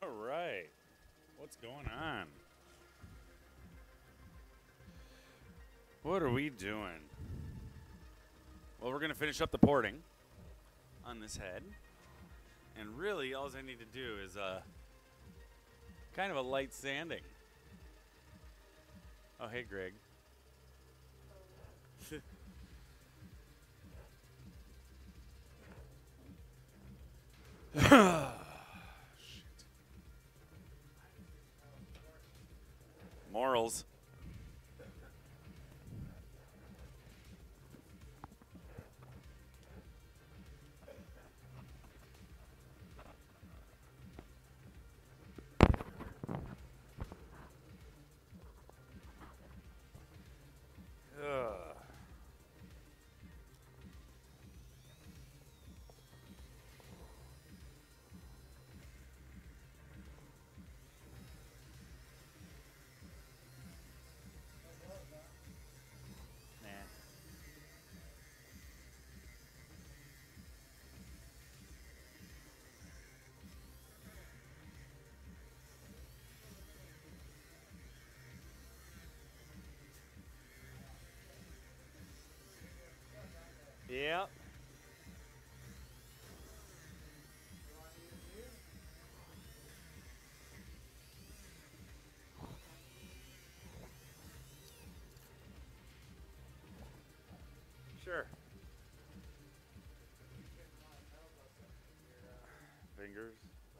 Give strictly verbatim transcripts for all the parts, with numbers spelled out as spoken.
All right. What's going on? What are we doing? Well, we're going to finish up the porting on this head. And really, all I need to do is uh, kind of a light sanding. Oh, hey, Greg. Morals. Ugh. Nah. Yep. Sure. Fingers.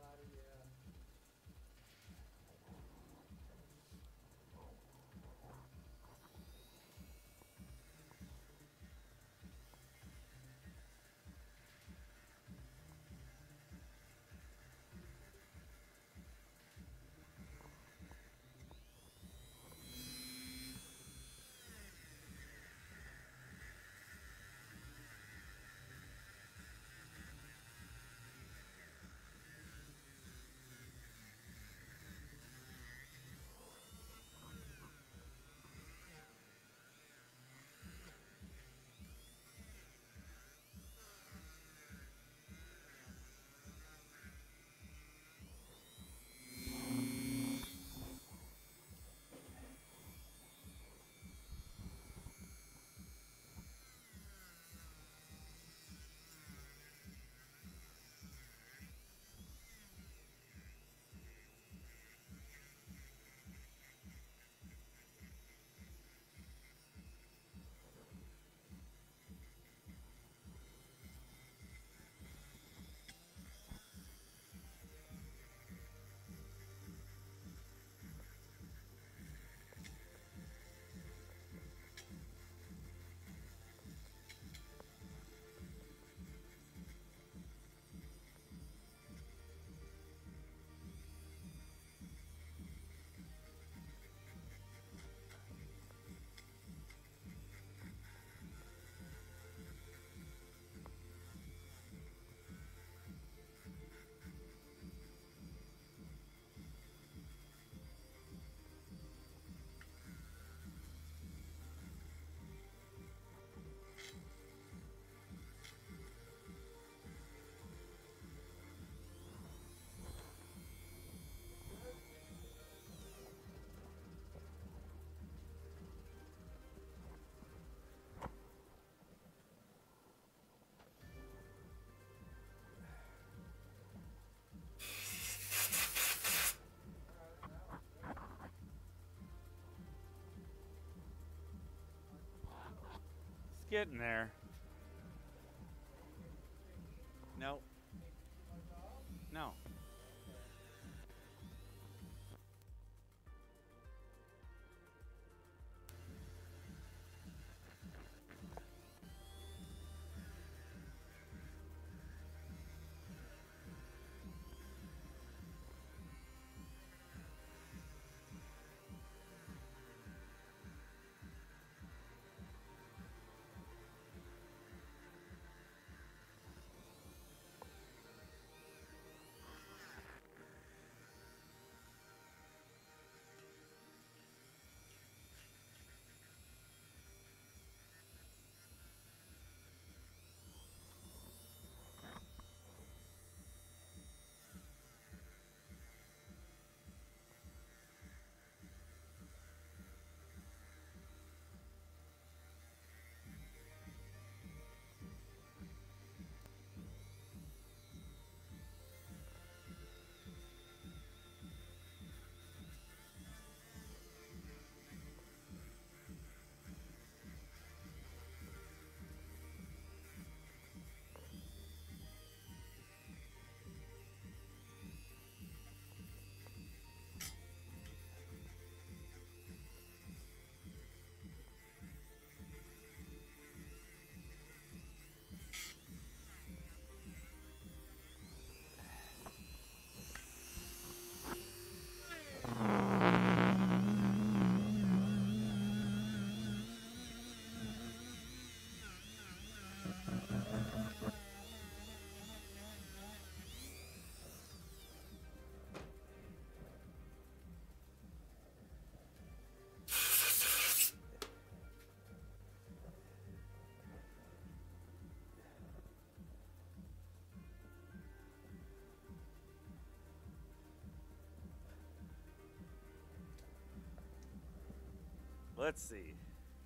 It's getting there. No. No. Let's see.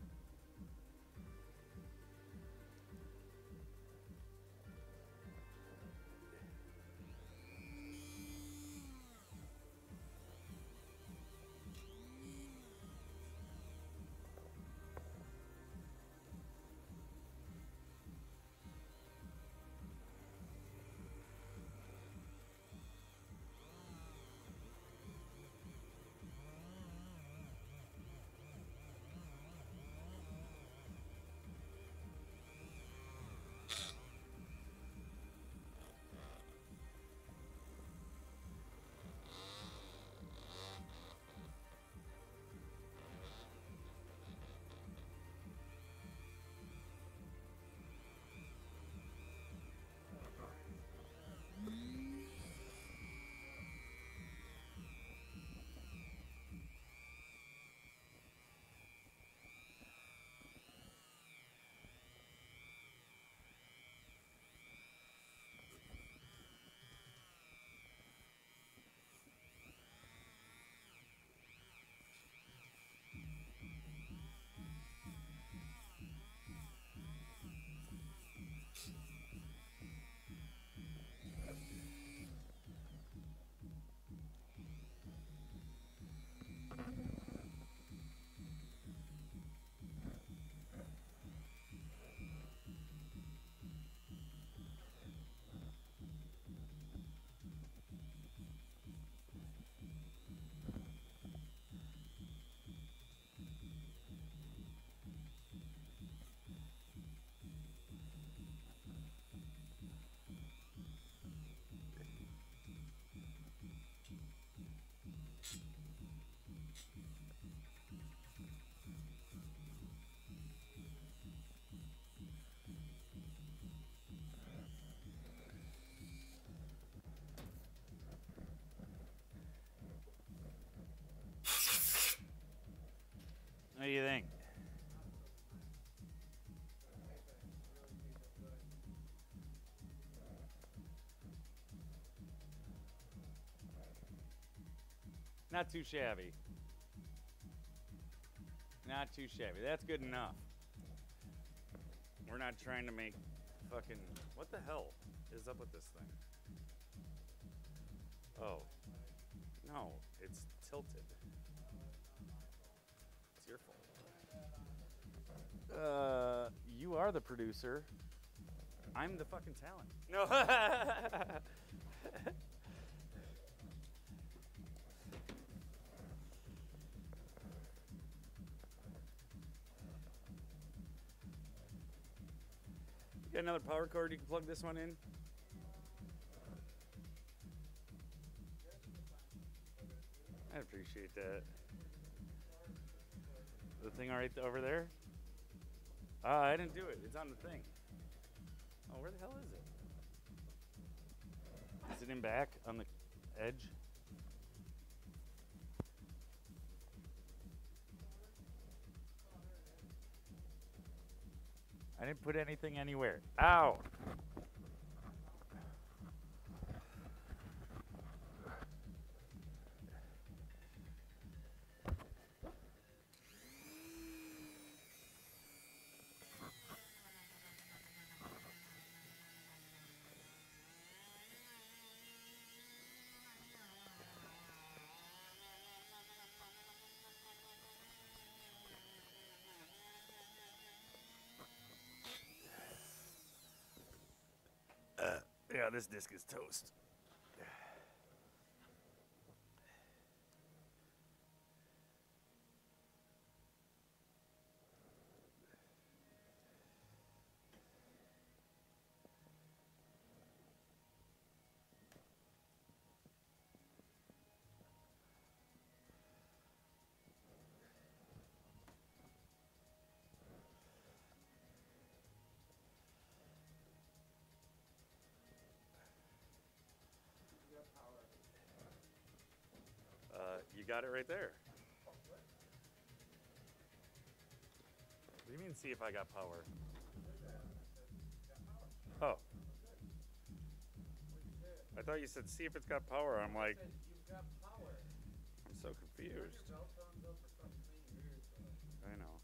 What do you think? Not too shabby. Not too shabby. That's good enough. We're not trying to make fucking... What the hell is up with this thing? Oh. No, it's tilted. It's your fault. Uh, you are the producer. I'm the fucking talent. No. Got another power cord you can plug this one in? I appreciate that. The thing right over there? Ah, uh, I didn't do it. It's on the thing. Oh, where the hell is it? Is it in back on the edge? I didn't put anything anywhere. Ow! Yeah, this disc is toast. You got it right there. What do you mean, see if I got power? Oh. I thought you said, see if it's got power. I'm like, I'm so confused. I know.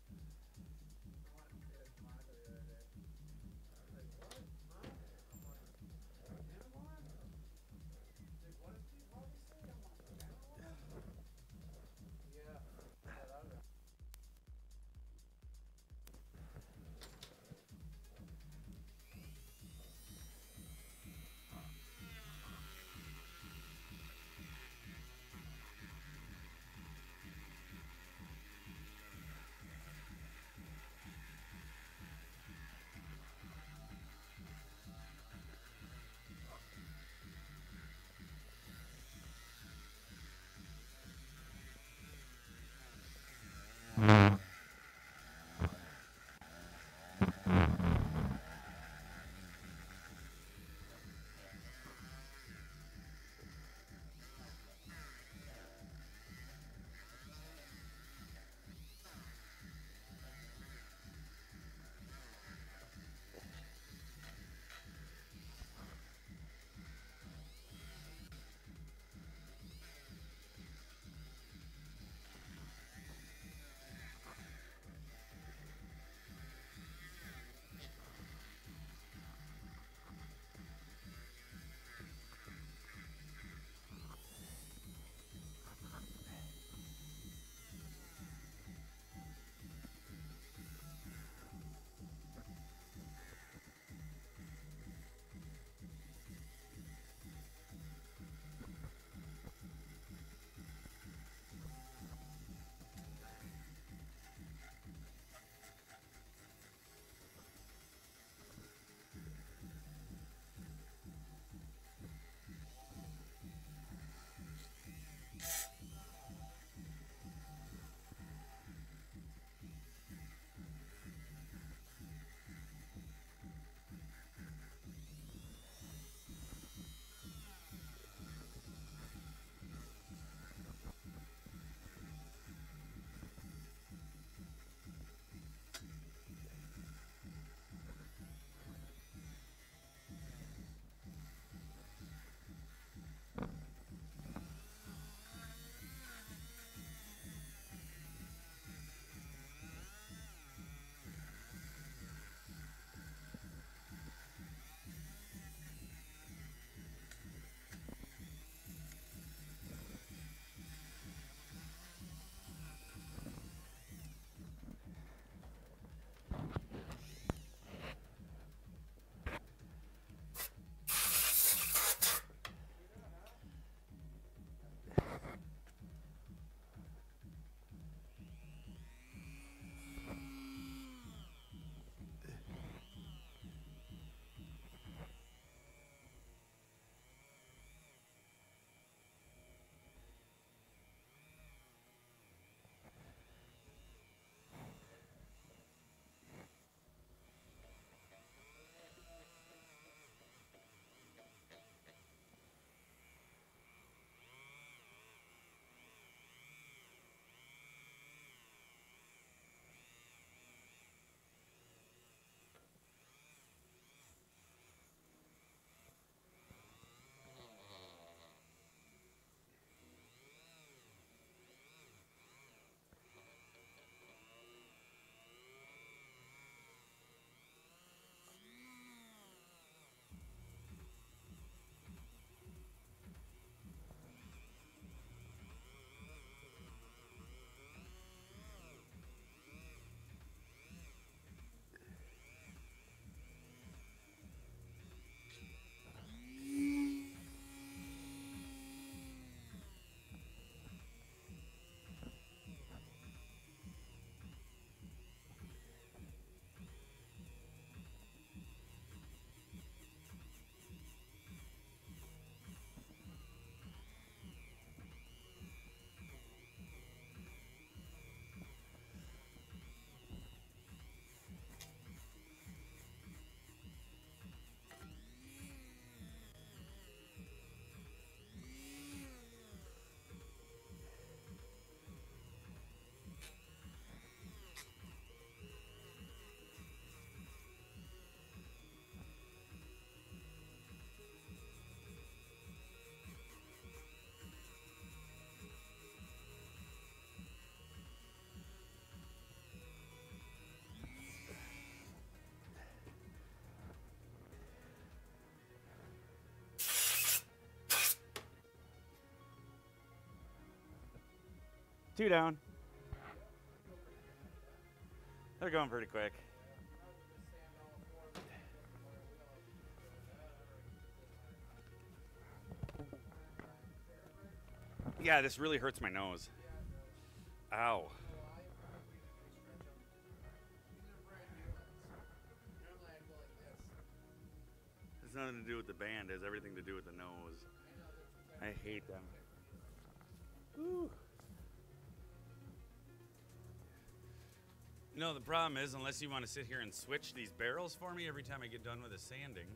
Two down. They're going pretty quick. Yeah, this really hurts my nose. Ow. It's nothing to do with the band. It has everything to do with the nose. I hate them. Woo. No, the problem is, unless you want to sit here and switch these barrels for me every time I get done with the sanding.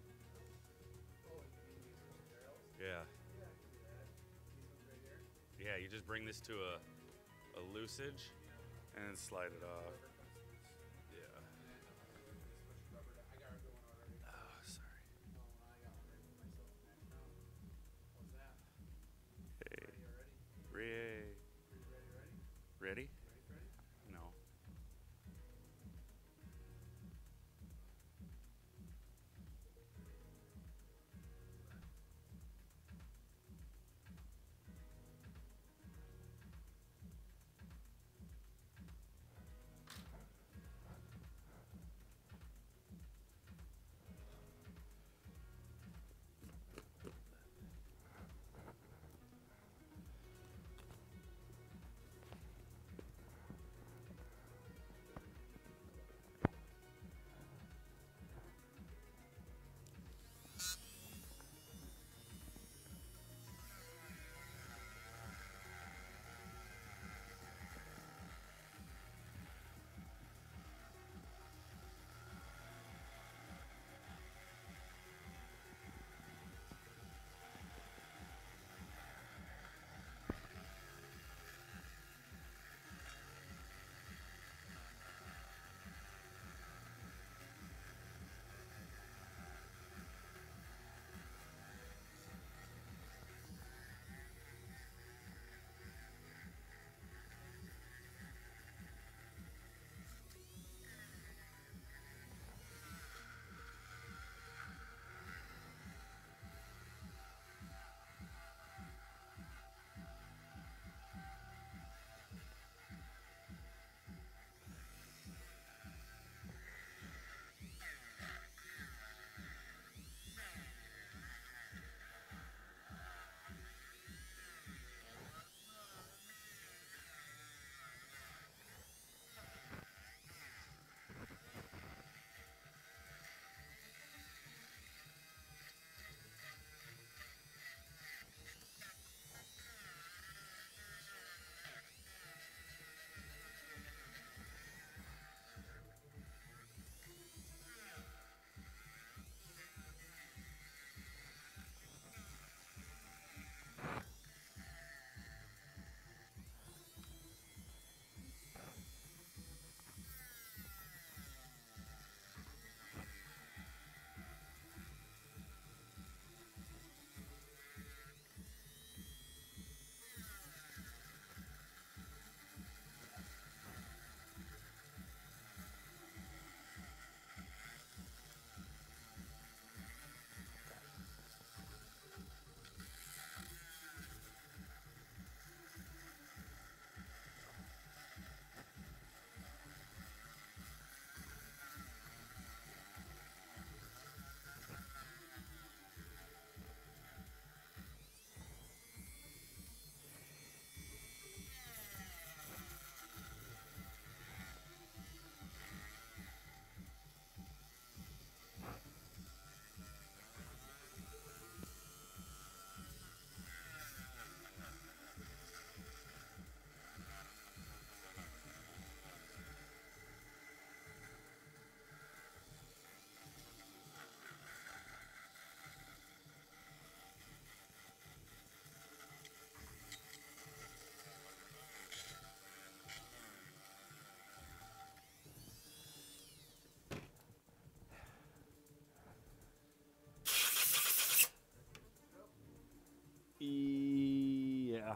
Yeah. Yeah, you just bring this to a, a loosage and then slide it off. Yeah. Oh, sorry. Hey. Ray. Ready? No. Yeah.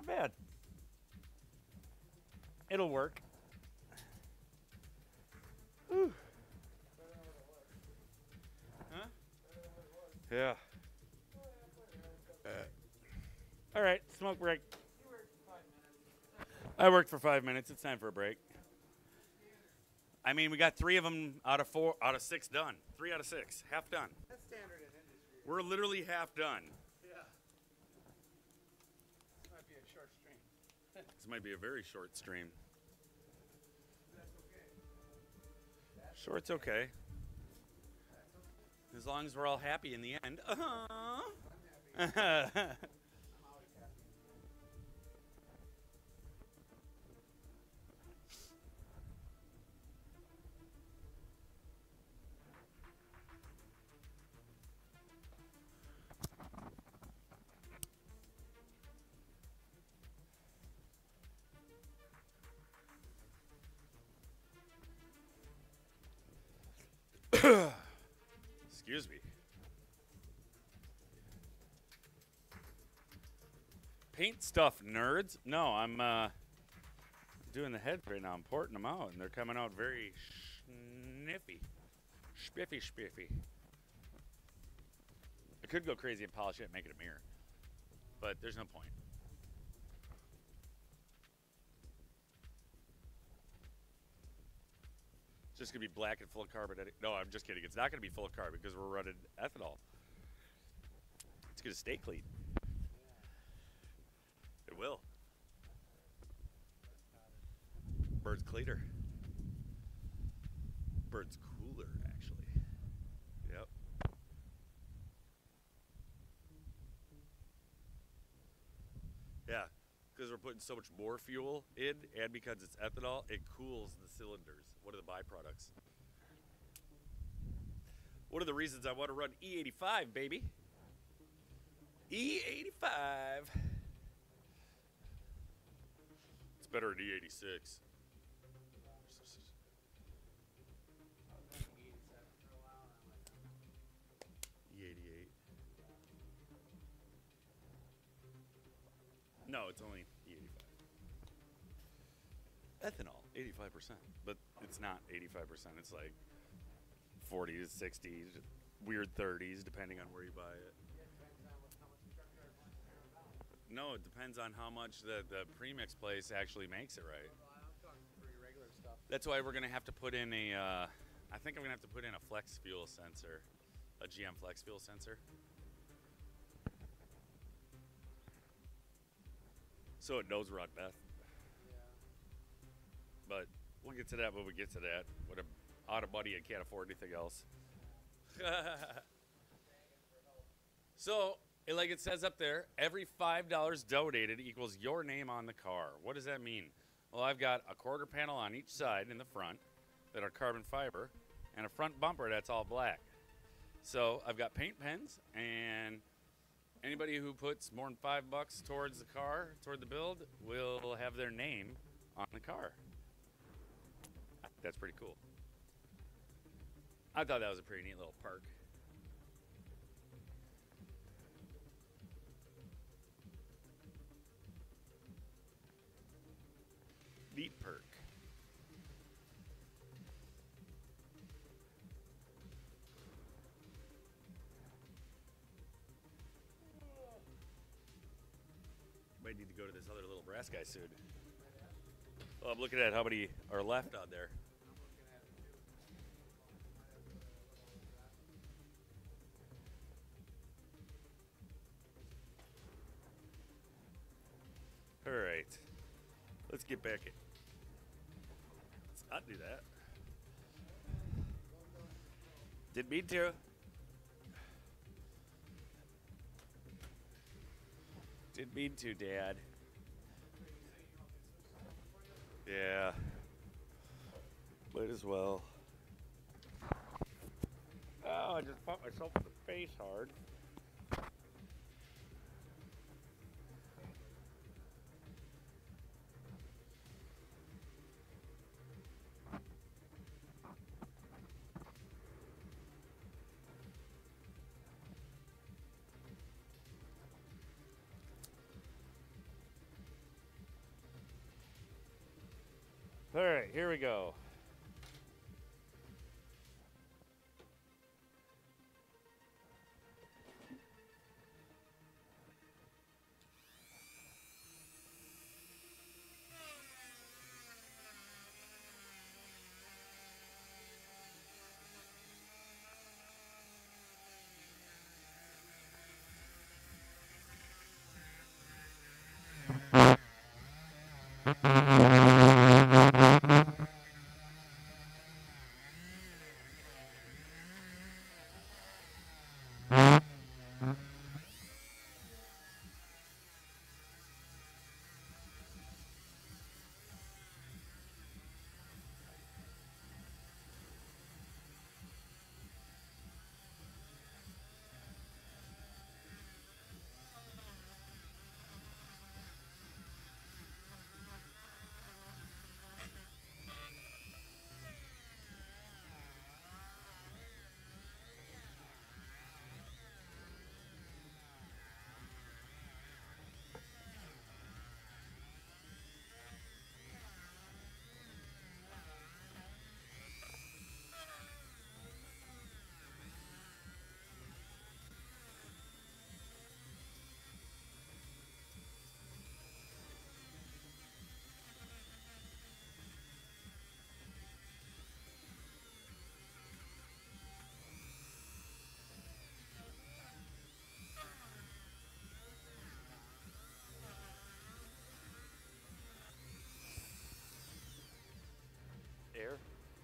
not bad. It'll work. Whew. Huh? Yeah. Uh, all right, smoke break. I worked for five minutes. It's time for a break. I mean, we got three of them out of four, out of six done. Three out of six, half done. That's standard in industry. We're literally half done. Yeah. This might be a short stream. This might be a very short stream. That's okay. That's Short's okay. That's okay. As long as we're all happy in the end. Uh-huh. I'm happy. I'm always happy. Excuse me. Paint stuff, nerds. No, I'm uh, doing the heads right now. I'm porting them out, and they're coming out very sniffy. Spiffy, spiffy. I could go crazy and polish it and make it a mirror, but there's no point. It's just going to be black and full of carbon. No, I'm just kidding. It's not going to be full of carbon because we're running ethanol. It's going to stay clean. It will. Bird's cleaner. Bird's cooler, actually. Yep. Yeah, because we're putting so much more fuel in, and because it's ethanol, it cools the cylinders. What are the byproducts? One of the reasons I want to run E eighty-five, baby. E eighty-five. It's better than E eighty-six. E eighty-eight. No, it's only E eighty-five. Ethanol, eighty-five percent. But it's not eighty-five percent. It's like forty to sixty, weird thirties, depending on where you buy it. No, it depends on how much the, the premix place actually makes it right. I'm talking pretty regular stuff. That's why we're going to have to put in a, uh, I think I'm going to have to put in a flex fuel sensor, a G M flex fuel sensor. So it knows we're on meth. Yeah. But we'll get to that when we get to that. When I'm out of money and can't afford anything else. So, like it says up there, every five dollars donated equals your name on the car. What does that mean? Well, I've got a quarter panel on each side in the front that are carbon fiber, and a front bumper that's all black. So I've got paint pens, and anybody who puts more than five bucks towards the car, toward the build, will have their name on the car. That's pretty cool. I thought that was a pretty neat little perk. Neat perk. Might need to go to this other little brass guy soon. Well, I'm looking at how many are left on there. All right, let's get back in. Let's not do that. Didn't mean to. Didn't mean to, Dad. Yeah. Might as well. Oh, I just popped myself in the face hard. here we go. Air.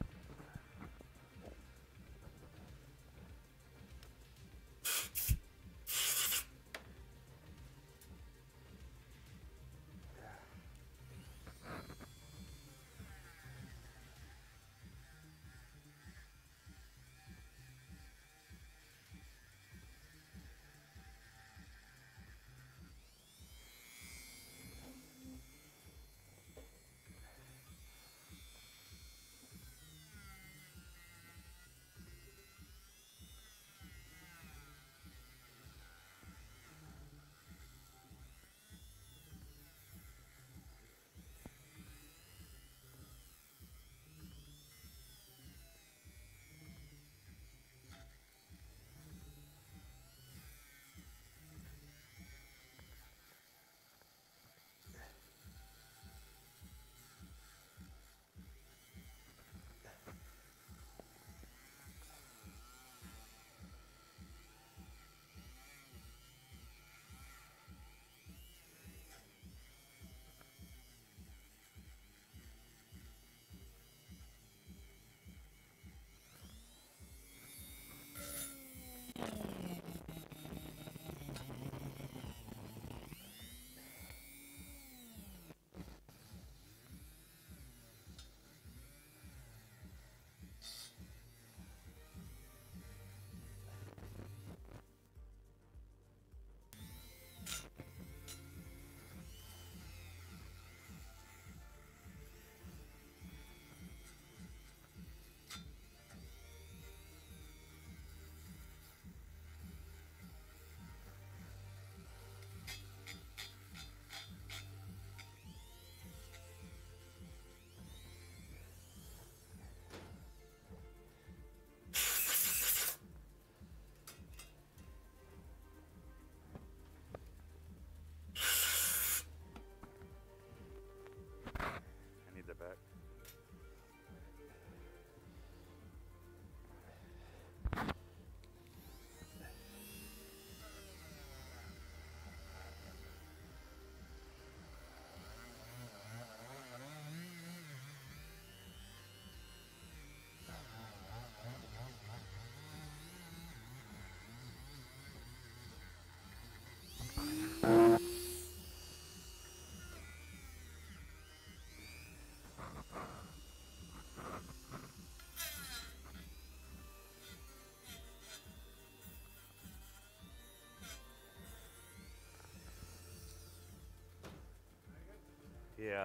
I need the back. Yeah.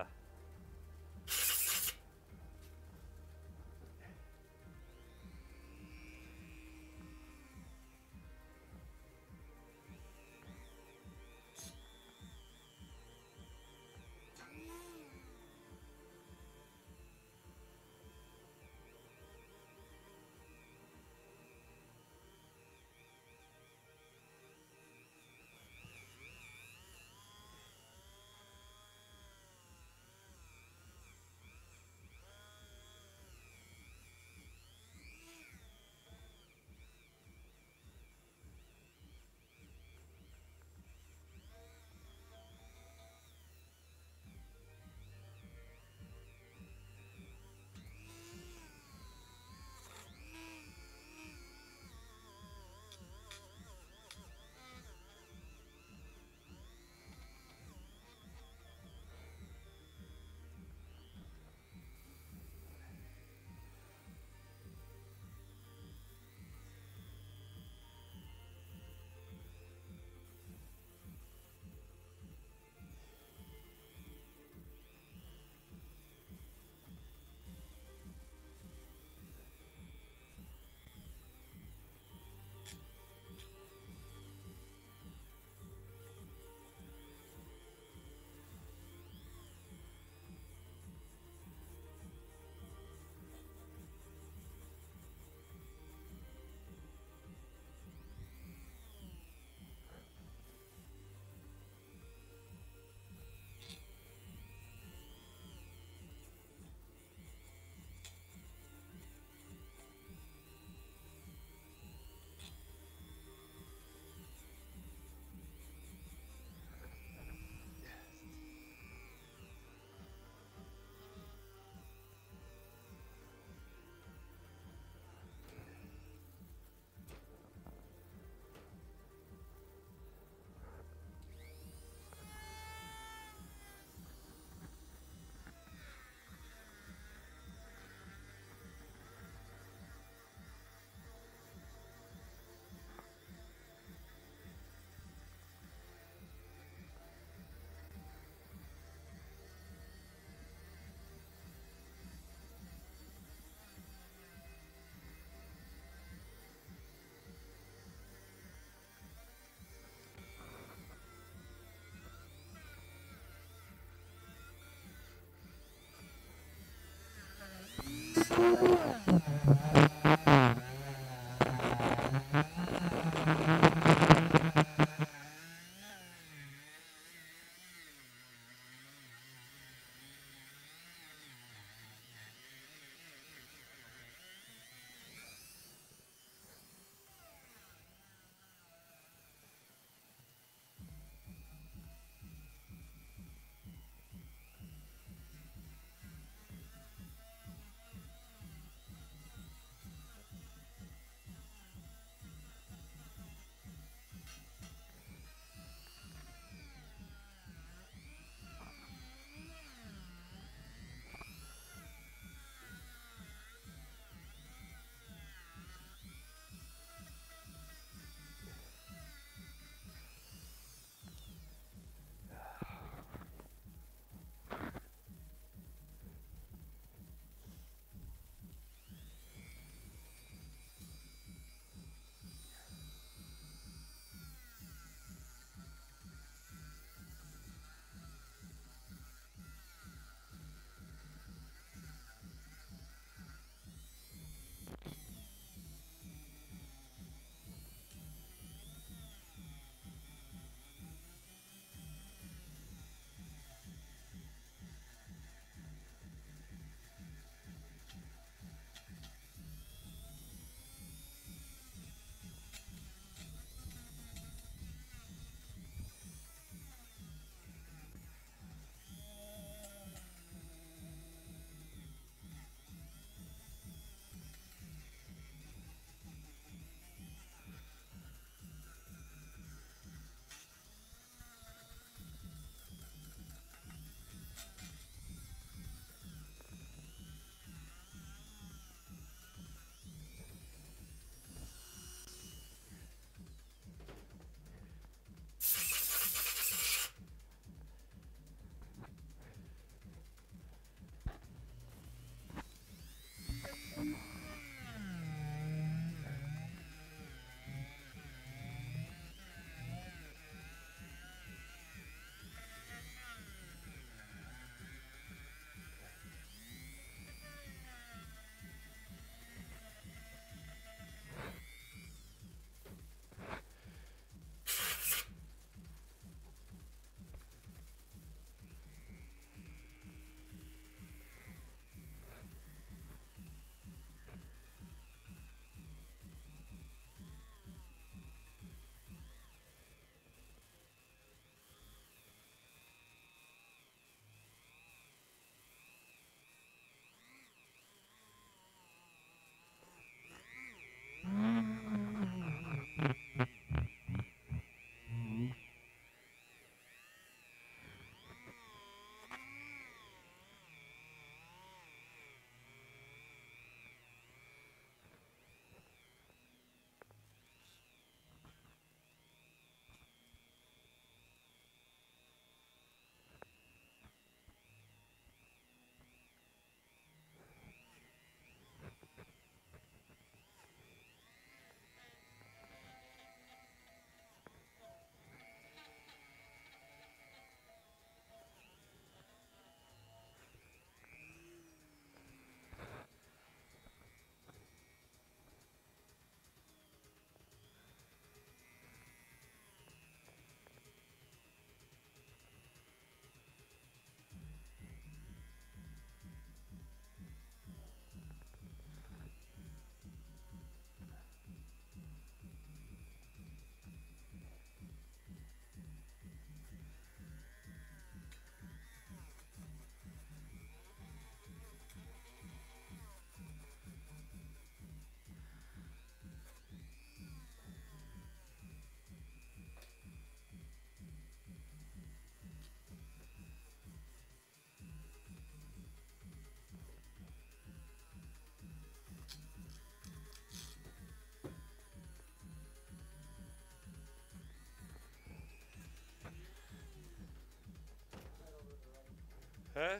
Huh?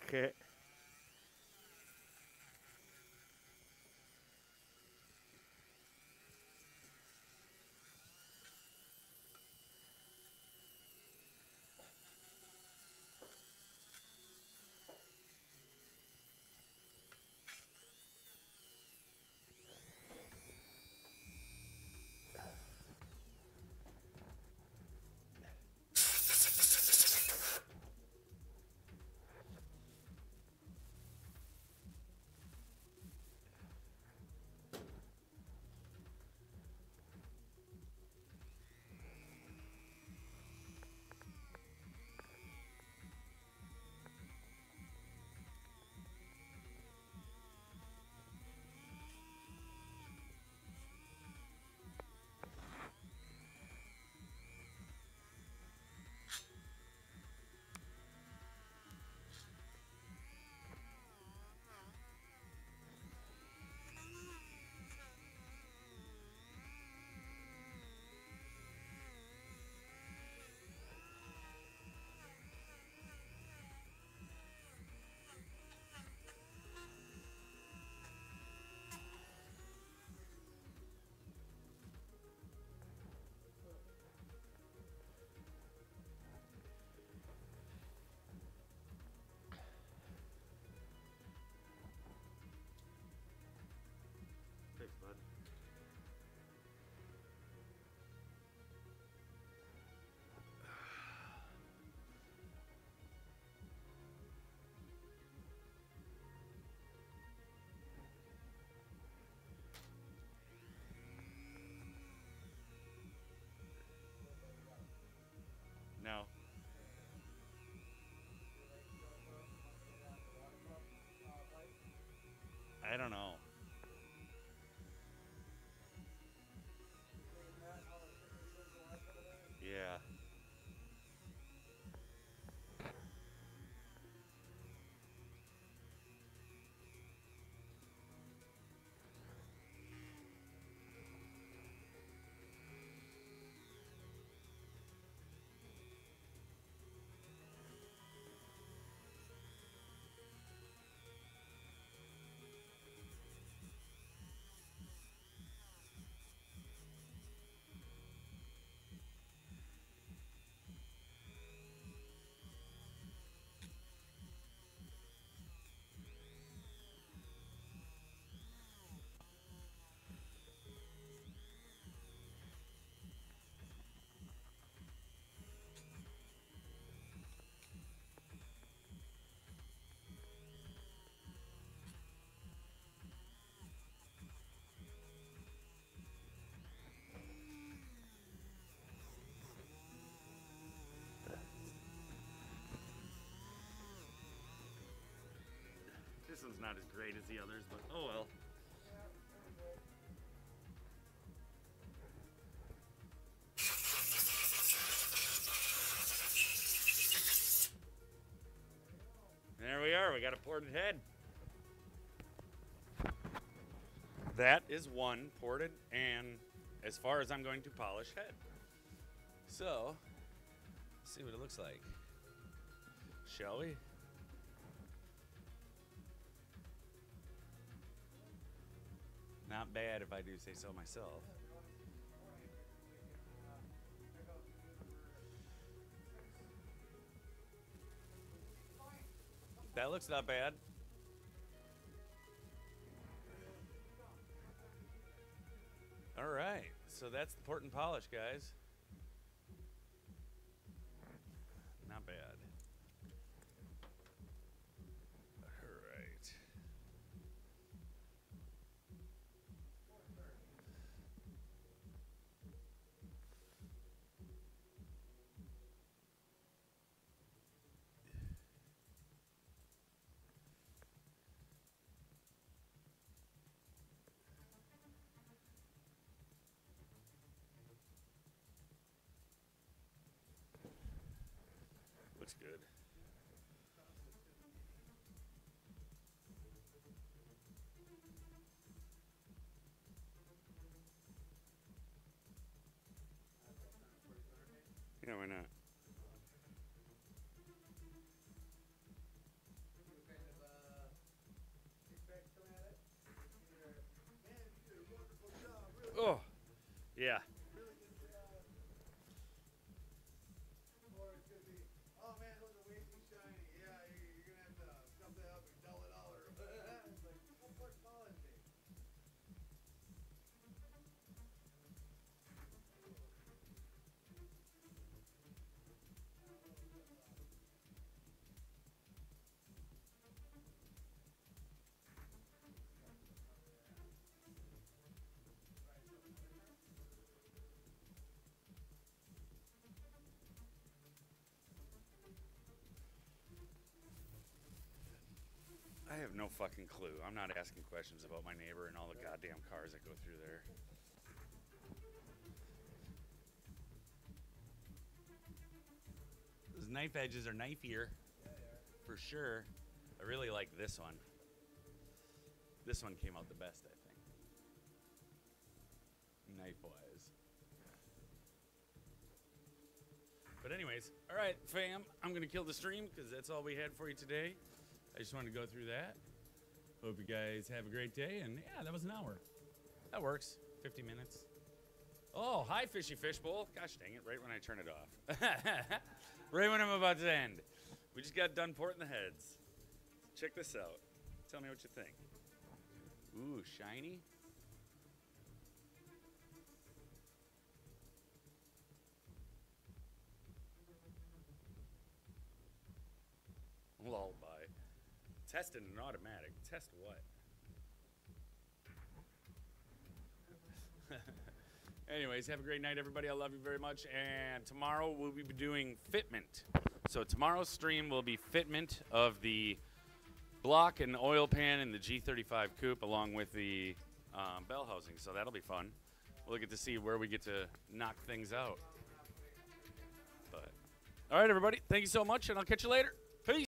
Okay. Thanks, bud. No. I don't know. Yeah. This one's not as great as the others, but oh well. There we are. We got a ported head. That is one ported and, as far as I'm going to polish, head. So, let's see what it looks like. Shall we? Not bad if I do say so myself. That looks not bad. All right, so that's the port and polish, guys. Not bad. All right. Looks good. Yeah, why not? Yeah. Really just, uh, or it's gonna be, oh man, those are way too shiny. Yeah, you're, you're gonna have to jump that up and dull it all. Or it's like, well, quit calling me. I have no fucking clue. I'm not asking questions about my neighbor and all the goddamn cars that go through there. Those knife edges are knifier. For sure. I really like this one. This one came out the best, I think. Knife-wise. But anyways, all right, fam. I'm going to kill the stream because that's all we had for you today. I just wanted to go through that. Hope you guys have a great day. And yeah, that was an hour. That works. fifty minutes. Oh, hi, Fishy Fishbowl. Gosh dang it, right when I turn it off. Right when I'm about to end. We just got done porting the heads. Check this out. Tell me what you think. Ooh, shiny. Lullaby. Testing an automatic. Test what? Anyways, have a great night, everybody. I love you very much. And tomorrow we'll be doing fitment. So tomorrow's stream will be fitment of the block and oil pan and the G thirty-five coupe along with the um, bell housing. So that'll be fun. We'll get to see where we get to knock things out. But all right, everybody. Thank you so much, and I'll catch you later. Peace.